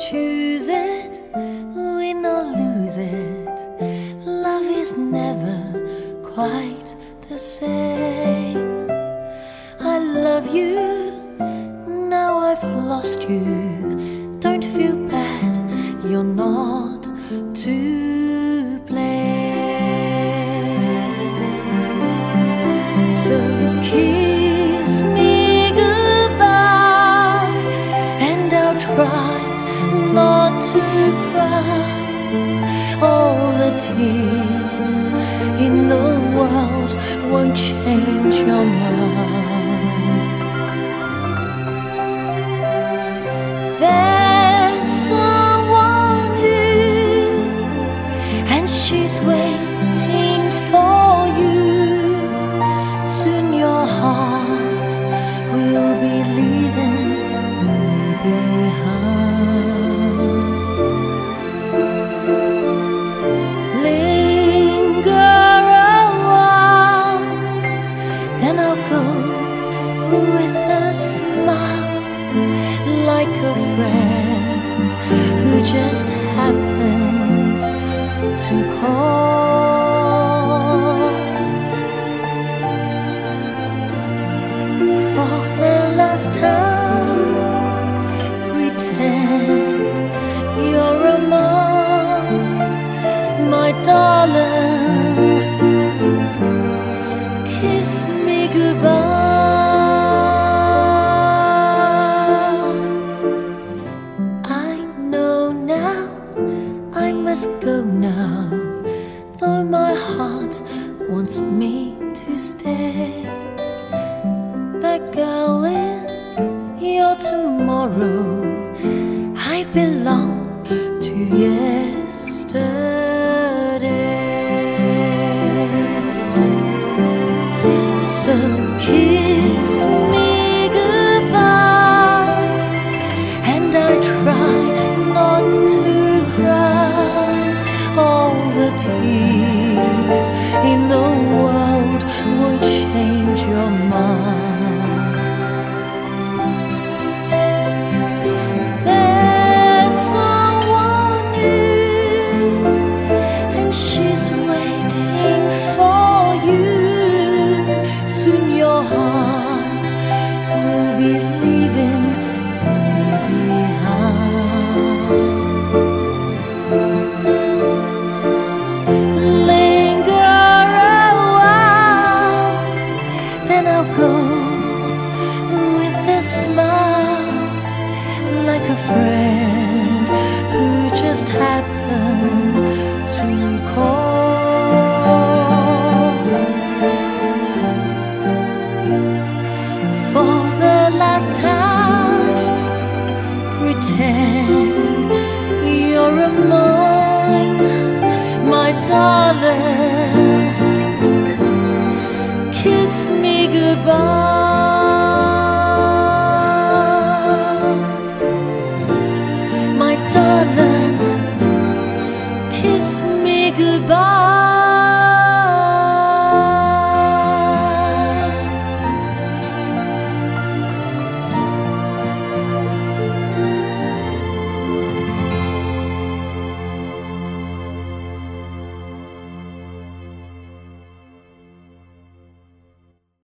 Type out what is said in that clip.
choose it, win or lose it, love is never quite the same. I love you, now I've lost you. Don't feel bad, you're not to blame. So kiss me goodbye, and I'll try not to cry. All the tears in the world won't change your mind. There's someone new, and she's waiting for you. Soon your heart will be leaving me behind. Linger a while, then I'll go with a smile, like a friend who just happened to call. For the last time, pretend you're among my darling. Kiss me goodbye. I know now I must go now, though my heart wants me to stay. That girl is your tomorrow. I belong to yesterday. So kiss me goodbye, and I try not to cry. All the tears in the world won't change your mind. There's someone new, and she's waiting for you. Soon your heart will be leaving me behind. Linger a while, then I'll go with a smile, like a friend who just happened to call. For the last time, pretend you're a mine, my darling. Kiss me goodbye, my darling. Kiss me goodbye.